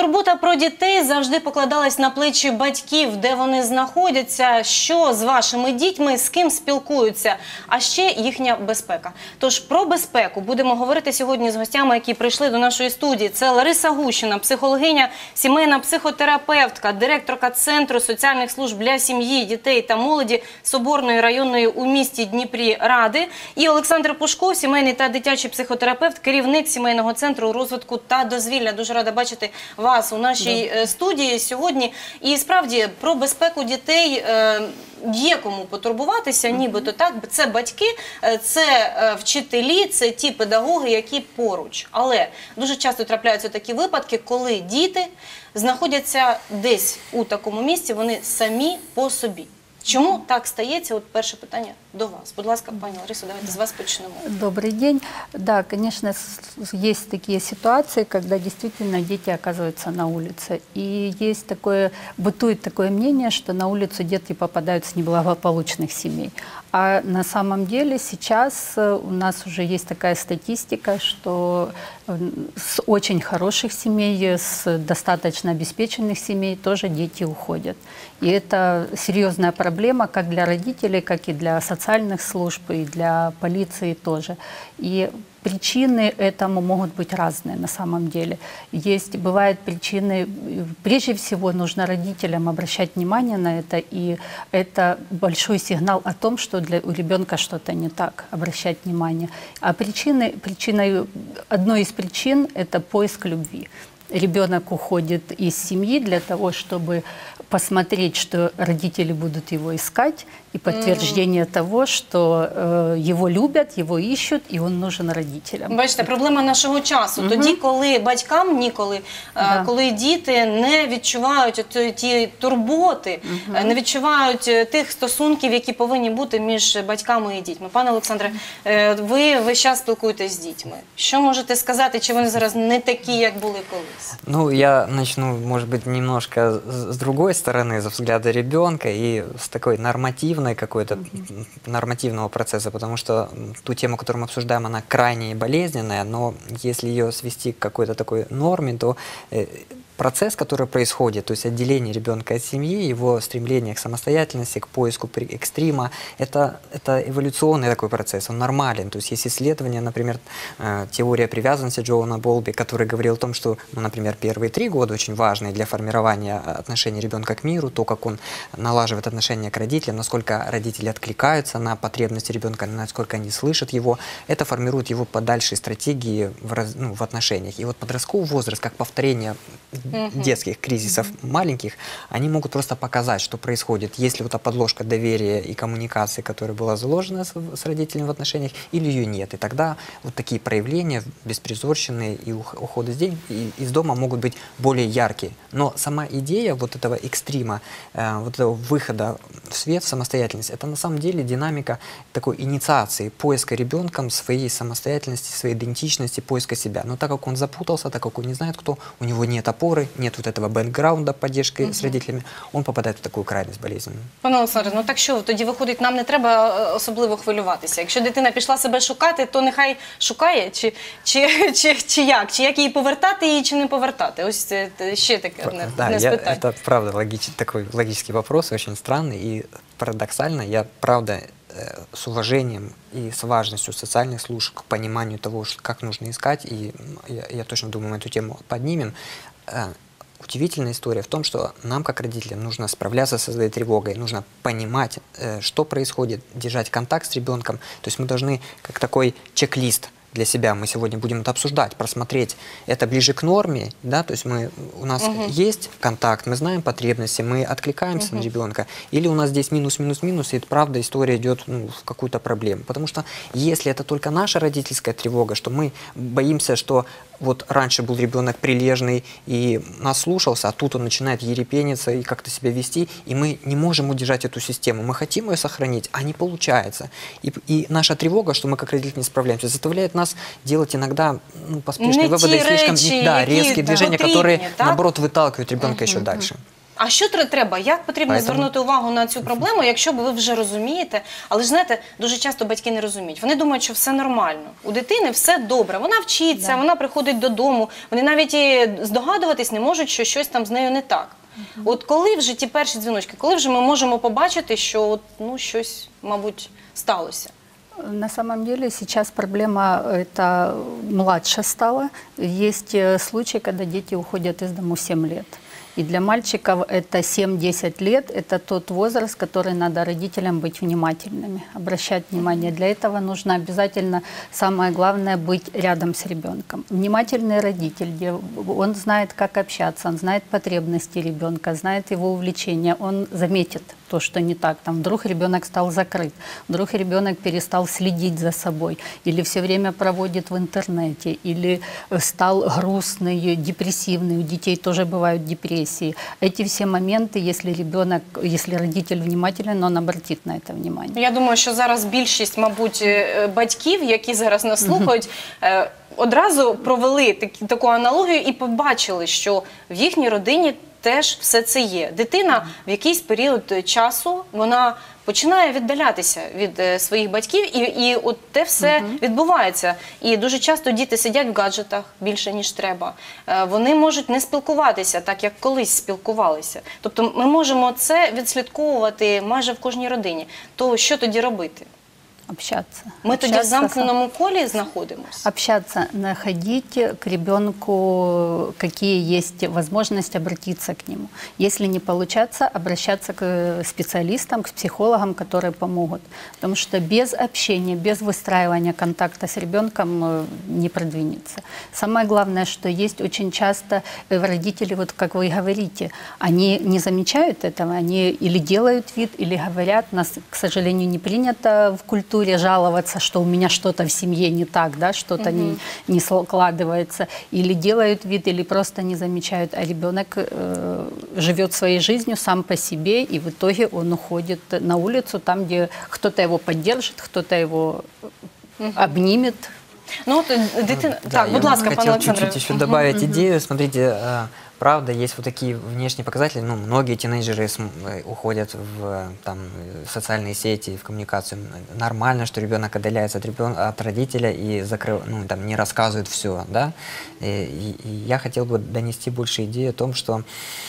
Турбота про дітей завжди покладалась на плечі батьків, де вони знаходяться, що з вашими дітьми, з ким спілкуються, а ще їхня безпека. Тож про безпеку будемо говорити сьогодні з гостями, які прийшли до нашої студії. Це Лариса Гущина, психологиня, сімейна психотерапевтка, директорка Центру соціальних служб для сім'ї, дітей та молоді Соборної районної у місті Дніпрі Ради. І Олександр Пушков, сімейний та дитячий психотерапевт, керівник сімейного центру розвитку та дозвілля. Дуже рада бачити вас у нашій студії сьогодні. І справді про безпеку дітей є кому потурбуватися, нібито так. Це батьки, це вчителі, це ті педагоги, які поруч. Але дуже часто трапляються такі випадки, коли діти знаходяться десь у такому місці, вони самі по собі. Чому так стається? От перше питання до вас. Будь ласка, пані Ларисо, давайте з вас почнемо. Добрый день. Да, конечно, есть такие ситуации, когда действительно дети оказываются на улице. И есть такое, бытует такое мнение, что на улицу дети попадают с неблагополучных семей. А на самом деле сейчас у нас уже есть такая статистика, что с очень хороших семей, с достаточно обеспеченных семей тоже дети уходят. И это серьезная проблема как для родителей, как и для социальных служб, и для полиции тоже. И причины этому могут быть разные на самом деле. Бывают причины, прежде всего нужно родителям обращать внимание на это, и это большой сигнал о том, что у ребенка что-то не так, обращать внимание. А одной из причин – это поиск любви. Ребенок уходит из семьи для того, чтобы посмотреть, что родители будут его искать, и подтверждение того, что его любят, его ищут, і він нужен родителям. Бачите, проблема нашого часу. Тоді, коли батькам ніколи, коли діти не відчувають ті турботи, не відчувають тих стосунків, які повинні бути між батьками і дітьми. Пане Олександре, ви весь час спілкуєтесь з дітьми. Що можете сказати, чи вони зараз не такі, як були колись? Ну, я начну, может быть, немножко с другой стороны, с взгляда ребенка и с такой нормативной какой-то, нормативного процесса, потому что ту тему, которую мы обсуждаем, она крайне болезненная, но если ее свести к какой-то такой норме, то процесс, который происходит, то есть отделение ребенка от семьи, его стремление к самостоятельности, к поиску экстрима, это эволюционный такой процесс, он нормален. То есть есть исследования, например, теория привязанности Джоана Болби, который говорил о том, что, ну, например, первые 3 года очень важные для формирования отношений ребенка к миру, то, как он налаживает отношения к родителям, насколько родители откликаются на потребности ребенка, насколько они слышат его, это формирует его подальшие стратегии в отношениях. И вот подростковый возраст, как повторение детских кризисов маленьких, они могут просто показать, что происходит, есть ли вот эта подложка доверия и коммуникации, которая была заложена с родителями в отношениях, или ее нет. И тогда вот такие проявления, беспризорщенные и уход из дома могут быть более яркие. Но сама идея вот этого экстрима, вот этого выхода в свет, в самостоятельность, это на самом деле динамика такой инициации, поиска ребенком своей самостоятельности, своей идентичности, поиска себя. Но так как он запутался, так как он не знает, кто, у него нет опоры, нет вот этого бэкграунда, поддержки с родителями, он попадает в такую крайность болезненную. Пане Олександре, ну так що, тоді виходить, нам не треба особливо хвилюватися. Якщо дитина пішла себе шукати, то нехай шукає, чи як? Чи як її повертати, її чи не повертати? Ось це ще таке одне з питань. Это правда такой логический вопрос, очень странный и парадоксально. Я правда с уважением и с важностью социальных служб к пониманию того, как нужно искать, и я точно думаю, мы эту тему поднимем. Удивительная история в том, что нам, как родителям, нужно справляться со своей тревогой, нужно понимать, что происходит, держать контакт с ребенком. То есть мы должны, как такой чек-лист для себя, мы сегодня будем это обсуждать, просмотреть, это ближе к норме, да, то есть у нас есть контакт, мы знаем потребности, мы откликаемся на ребенка, или у нас здесь минус, минус, минус, и правда история идет в какую-то проблему. Потому что если это только наша родительская тревога, что мы боимся, что вот раньше был ребенок прилежный и нас слушался, а тут он начинает ерепениться и как-то себя вести, и мы не можем удержать эту систему. Мы хотим ее сохранить, а не получается. И наша тревога, что мы как родители не справляемся, заставляет нас делать иногда поспешные выводы, слишком резкие движения, которые, наоборот, выталкивают ребенка еще дальше. А що треба? Як потрібно звернути увагу на цю проблему, якщо ви вже розумієте? Але ж знаєте, дуже часто батьки не розуміють. Вони думають, що все нормально. У дитини все добре. Вона вчиться, вона приходить додому. Вони навіть і здогадуватись не можуть, що щось там з нею не так. От коли вже ті перші дзвіночки, коли вже ми можемо побачити, що от, ну, щось, мабуть, сталося? На самом деле сейчас проблема это младше стала. Есть случаи, когда дети уходят из дому 7 лет. И для мальчиков это 7-10 лет, это тот возраст, который надо родителям быть внимательными, обращать внимание. Для этого нужно обязательно, самое главное, быть рядом с ребенком. Внимательный родитель, он знает, как общаться, он знает потребности ребенка, знает его увлечения, он заметит то, что не так. Там, вдруг ребенок стал закрыт, вдруг ребенок перестал следить за собой, или все время проводит в интернете, или стал грустный, депрессивный. У детей тоже бывают депрессии. Эти все моменты, если родитель внимателен, он обратит на это внимание. Я думаю, що зараз більшість, мабуть, батьків, які зараз нас слухають, одразу провели таку аналогію і побачили, що в їхній родині теж все це є. Дитина в якийсь період часу, вона починає віддалятися від своїх батьків, і от те все відбувається. І дуже часто діти сидять в гаджетах більше, ніж треба. Вони можуть не спілкуватися так, як колись спілкувалися. Тобто ми можемо це відслідковувати майже в кожній родині. То що тоді робити? Общаться. Ми тоді в замкненому колі знаходимося? Общаться, находить к ребенку, какие есть возможности обратиться к нему. Если не получается, обращаться к специалистам, к психологам, которые помогут. Потому что без общения, без выстраивания контакта с ребенком не продвинется. Самое главное, что есть очень часто родители, вот как вы говорите, они не замечают этого, они или делают вид, или говорят. У нас, к сожалению, не принято в культуре жаловаться, что у меня что-то в семье не так, да, что-то не складывается, или делают вид, или просто не замечают, а ребенок живет своей жизнью сам по себе, и в итоге он уходит на улицу, там, где кто-то его поддержит, кто-то его обнимет. Ну, от дитина... Да, так, будь ласка, пане хотел Олександре. чуть-чуть еще добавить идею. Смотрите, правда, есть вот такие внешние показатели. Ну, многие тинейджеры уходят в там, социальные сети, в коммуникацию. Нормально, что ребенок отдаляется от родителя и ну, там, не рассказывает все. Да? И я хотел бы донести больше идею о том, что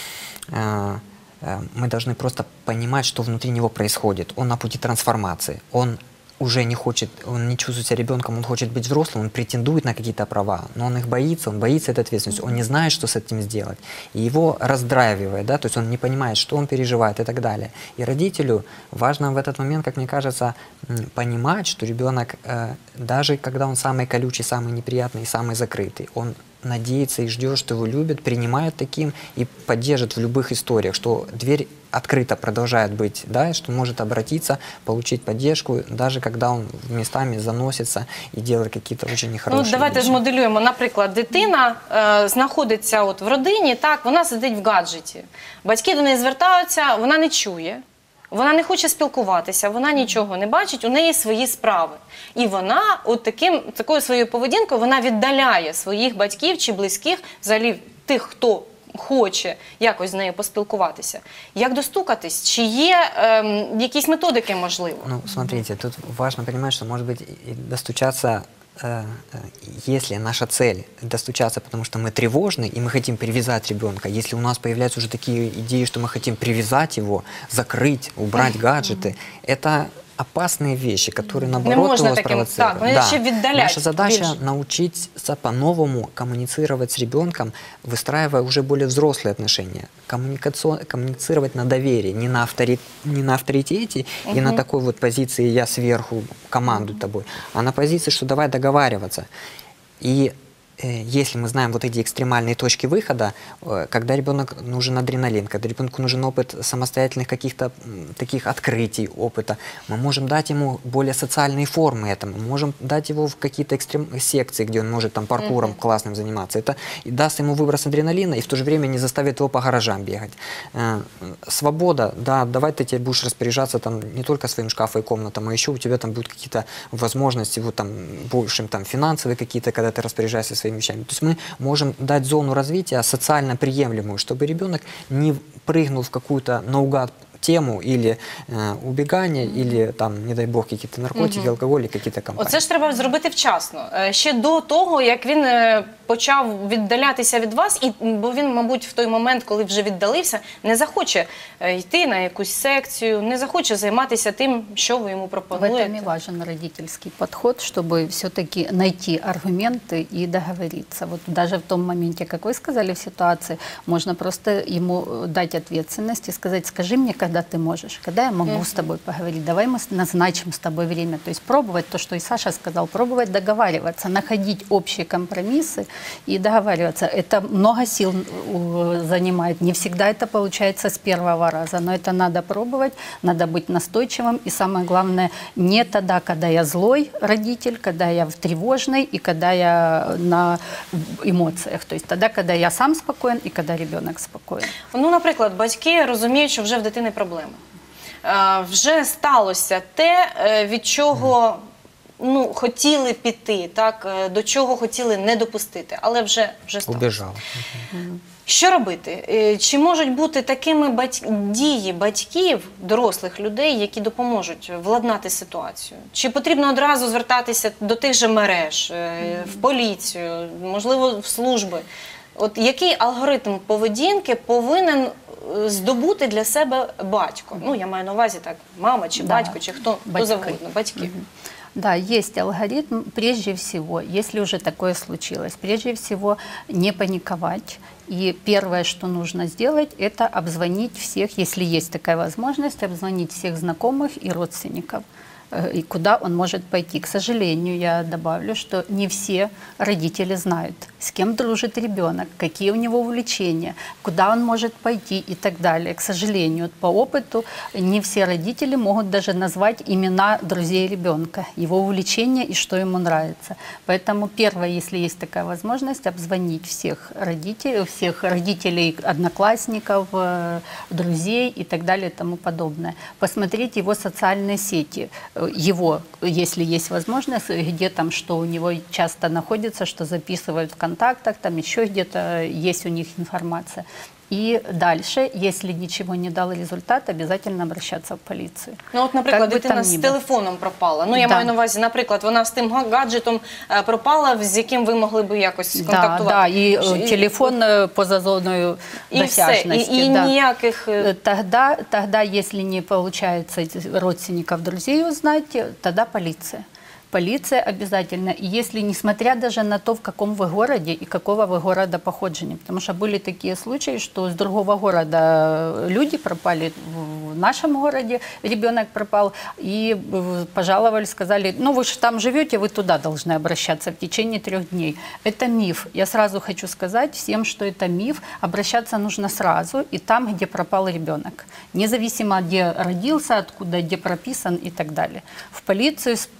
мы должны просто понимать, что внутри него происходит. Он на пути трансформации. Он уже не хочет, он не чувствует себя ребенком, он хочет быть взрослым, он претендует на какие-то права, но он боится этой ответственности, он не знает, что с этим сделать. И его раздраивает, да, то есть он не понимает, что он переживает и так далее. И родителю важно в этот момент, как мне кажется, понимать, что ребенок, даже когда он самый колючий, самый неприятный, самый закрытый, он надеется и ждет, что его любят, принимают таким и поддержат в любых историях, что дверь открыто продолжает быть, да, что может обратиться, получить поддержку, даже когда он местами заносится и делает какие-то очень нехорошие Ну, давайте вещи. змоделюємо. Наприклад, дитина знаходиться от в родині, так, вона сидить в гаджеті. Батьки до неї звертаються, вона не чує. Вона не хоче спілкуватися, вона нічого не бачить, у неї свої справи. І вона от такою своєю поведінкою вона віддаляє своїх батьків чи близьких, взагалі тих, хто хоче якось з нею поспілкуватися. Як достукатись? Чи є якісь методики, можливо? Ну, смотрите, тут важно понимать, что, может быть, и достучаться, если наша цель достучаться, потому что мы тревожны, и мы хотим привязать ребенка, если у нас появляются уже такие идеи, что мы хотим привязать его, закрыть, убрать гаджеты, это опасные вещи, которые, наоборот, его спровоцируют. Да. Наша задача научиться по-новому коммуницировать с ребенком, выстраивая уже более взрослые отношения. Коммуницировать на доверии, не на авторитете и на такой вот позиции «я сверху командую тобой», а на позиции, что давай договариваться. И если мы знаем вот эти экстремальные точки выхода, когда ребенок нужен адреналин, когда ребенку нужен опыт самостоятельных каких-то таких открытий, опыта, мы можем дать ему более социальные формы этому, мы можем дать его в какие-то секции, где он может там паркуром классным заниматься. Это и даст ему выброс адреналина и в то же время не заставит его по гаражам бегать. Свобода, да, давай ты тебе будешь распоряжаться там не только своим шкафом и комнатом, а еще у тебя там будут какие-то возможности, вот там большим там финансовые какие-то, когда ты распоряжаешься своими вещами. То есть мы можем дать зону развития социально приемлемую, чтобы ребенок не прыгнул в какую-то наугад тему или убегание, или там, не дай бог, какие-то наркотики, алкоголь, какие-то компании. Оце ж треба зробити вчасно. Ще до того, як він почав віддалятися від вас, бо він, мабуть, в той момент, коли вже віддалився, не захоче йти на якусь секцію, не захоче займатися тим, що ви йому В пропонуєте. этом и важен родительский подход, чтобы все-таки найти аргументы и договориться. Вот даже в том моменте, как вы сказали, в ситуации, можно просто ему дать ответственность и сказать: скажи мне, когда ты можешь, когда я могу с тобой поговорить, давай мы назначим с тобой время. То есть пробовать то, что и Саша сказал, пробовать договариваться, находить общие компромиссы и договариваться. Это много сил занимает. Не всегда это получается с первого раза, но это надо пробовать, надо быть настойчивым. И самое главное, не тогда, когда я злой родитель, когда я тревожный и когда я на эмоциях. То есть тогда, когда я сам спокоен и когда ребенок спокоен. Ну, наприклад, батьки розуміють, що вже в дитини проблеми. Вже сталося те, від чого хотіли піти, так, до чого хотіли не допустити, але вже сталося. Убежал. Що робити? Чи можуть бути такими дії батьків, дорослих людей, які допоможуть владнати ситуацію? Чи потрібно одразу звертатися до тих же мереж, в поліцію, можливо, в служби? От який алгоритм поведінки повинен здобути для себе батько? Ну, я маю на увазі так, мама чи батько, чи хто завгодно, батьки. Да, есть алгоритм. Прежде всего, если уже такое случилось, прежде всего не паниковать. И первое, что нужно сделать, это обзвонить всех, если есть такая возможность, обзвонить всех знакомых и родственников, и куда он может пойти. К сожалению, я добавлю, что не все родители знают, с кем дружит ребенок, какие у него увлечения, куда он может пойти и так далее. К сожалению, по опыту не все родители могут даже назвать имена друзей ребенка, его увлечения и что ему нравится. Поэтому первое, если есть такая возможность, обзвонить всех родителей, одноклассников, друзей и так далее и тому подобное. Посмотреть его социальные сети, его, если есть возможность, где там, что у него часто находится, что записывают в контактах, там еще где-то есть у них информация. И дальше, если ничего не дало результат, обязательно обращаться в полицию. Ну от, наприклад, дитина з телефоном пропала. Ну, я маю на увазі, наприклад, вона з тим гаджетом пропала, з яким ви могли б якось контактувати. Да, и телефон поза зоною досяжности. И ніяких... Тогда, если не получается родственников, друзей узнать, тогда полиция. Полиция обязательно. И если, несмотря даже на то, в каком вы городе и какого вы города походжения, потому что были такие случаи, что с другого города люди пропали, в нашем городе ребенок пропал, и пожаловались, сказали: ну вы же там живете, вы туда должны обращаться в течение 3 дней. Это миф. Я сразу хочу сказать всем, что это миф. Обращаться нужно сразу и там, где пропал ребенок. Независимо, где родился, откуда, где прописан и так далее. В полицию с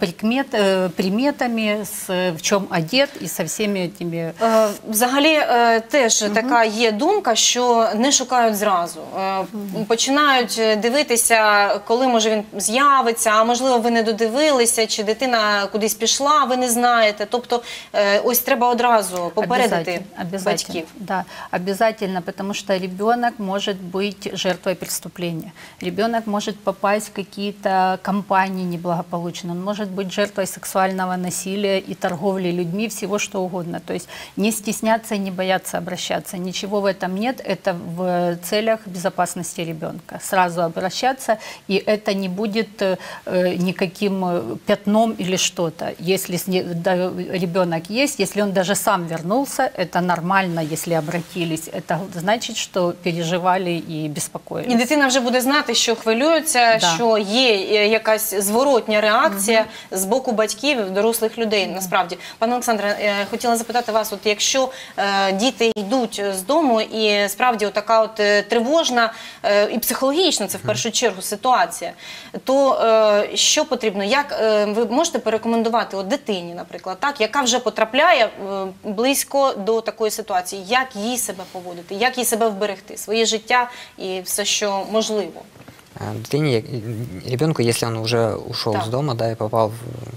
приметами, в чому одет і со всіми тими... Взагалі теж така є думка, що не шукають зразу. Починають дивитися, коли, може, він з'явиться, а можливо, ви не додивилися, чи дитина кудись пішла, ви не знаєте. Тобто, ось треба одразу попередити батьків. Да, обязательно, потому что ребенок может быть жертвой преступления. Ребенок может попасть в какие-то компании неблагополучные, он может быть жертвой сексуального насилия и торговли людьми, всего что угодно. То есть не стесняться и не бояться обращаться. Ничего в этом нет, это в целях безопасности ребенка. Сразу обращаться, и это не будет никаким пятном или что-то. Если ребенок есть, если он даже сам вернулся, это нормально, если обратились. Это значит, что переживали и беспокоились. І дитина вже буде знати, що хвилюється, що є якась зворотня реакція з боку батьків, дорослих людей, насправді. Пане Олександре, хотіла запитати вас, от якщо діти йдуть з дому і справді така от тривожна і психологічна, це в першу чергу ситуація, то що потрібно, як ви можете порекомендувати от дитині, наприклад, так, яка вже потрапляє близько до такої ситуації, як їй себе поводити, як їй себе вберегти, своє життя і все, що можливо? Ребенку, если он уже ушел с дома, да, и попал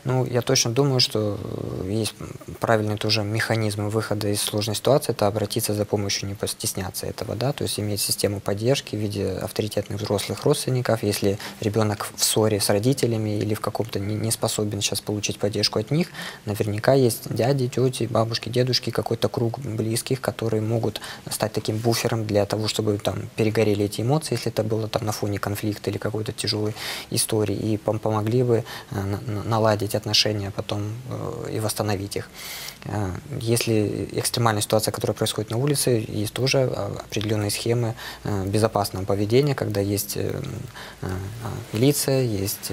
Ну, я точно думаю, что есть правильный тоже механизм выхода из сложной ситуации, это обратиться за помощью, не постесняться этого, да, то есть иметь систему поддержки в виде авторитетных взрослых родственников, если ребенок в ссоре с родителями или в каком-то не способен сейчас получить поддержку от них, наверняка есть дяди, тети, бабушки, дедушки, какой-то круг близких, которые могут стать таким буфером для того, чтобы там перегорели эти эмоции, если это было там на фоне конфликта или какой-то тяжелой истории, и помогли бы наладить отношения потом и восстановить их. Если экстремальная ситуация, которая происходит на улице, есть тоже определенные схемы безопасного поведения, когда есть милиция, есть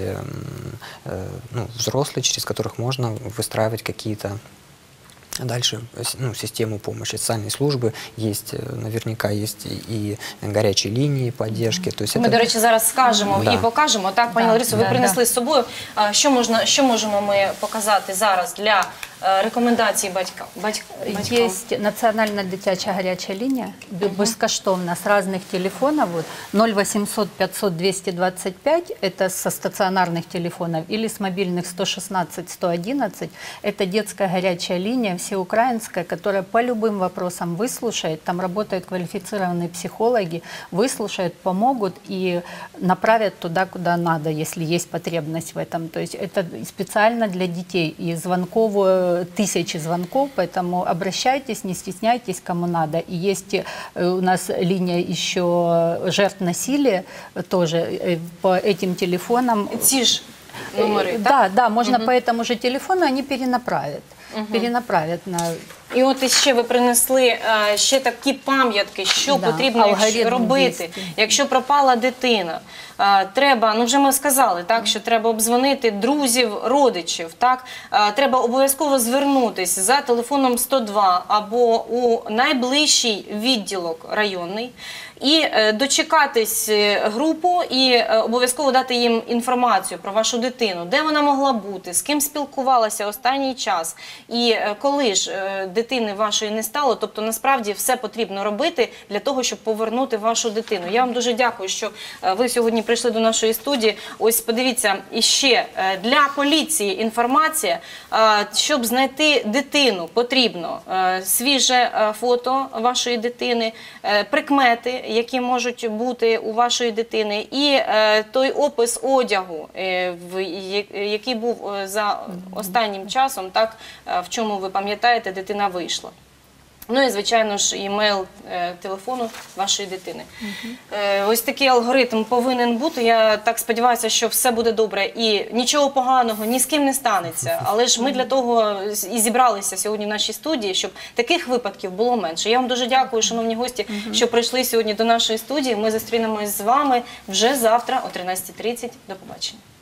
ну, взрослые, через которых можно выстраивать какие-то дальше систему помощи, социальные службы, есть, наверняка есть и горячие лінії поддержки. Ми, до речі, зараз скажемо і покажемо. Так, пані Ларисо, ви принесли з собою. Що можемо ми показати зараз для рекомендацій батькам? Есть национальная дитячая горячая линия, безкоштовно, с разных телефонов, вот, 0800 500 225, это со стационарных телефонов, или с мобильных 116 111, это детская горячая линия, всеукраинская, которая по любым вопросам выслушает, там работают квалифицированные психологи, выслушают, помогут и направят туда, куда надо, если есть потребность в этом. То есть это специально для детей, и звонков, тысячи звонков, поэтому обращайтесь, не стесняйтесь, кому надо. И есть у нас линия еще жертв насилия, тоже по этим телефонам. Ці ж номери, Да, да, можно по этому же телефону, они перенаправят. Перенаправят на... І от іще ви принесли ще такі пам'ятки, що потрібно робити, якщо пропала дитина. Треба, ну вже ми сказали, так, що треба обдзвонити друзів, родичів, так, треба обов'язково звернутися за телефоном 102 або у найближчий відділок районний і дочекатись групу і обов'язково дати їм інформацію про вашу дитину, де вона могла бути, з ким спілкувалася останній час і коли ж дитини вашої не стало, тобто насправді все потрібно робити для того, щоб повернути вашу дитину. Я вам дуже дякую, що ви сьогодні прийшли до нашої студії. Ось подивіться, іще для поліції інформація, щоб знайти дитину, потрібно свіже фото вашої дитини, прикмети, які можуть бути у вашої дитини, і той опис одягу, який був за останнім часом, так, в чому, ви пам'ятаєте, дитина вийшла. Ну і, звичайно ж, імейл, телефону вашої дитини. Ось такий алгоритм повинен бути. Я так сподіваюся, що все буде добре і нічого поганого ні з ким не станеться. Але ж ми для того і зібралися сьогодні в нашій студії, щоб таких випадків було менше. Я вам дуже дякую, шановні гості, що прийшли сьогодні до нашої студії. Ми зустрінемось з вами вже завтра о 13:30. До побачення.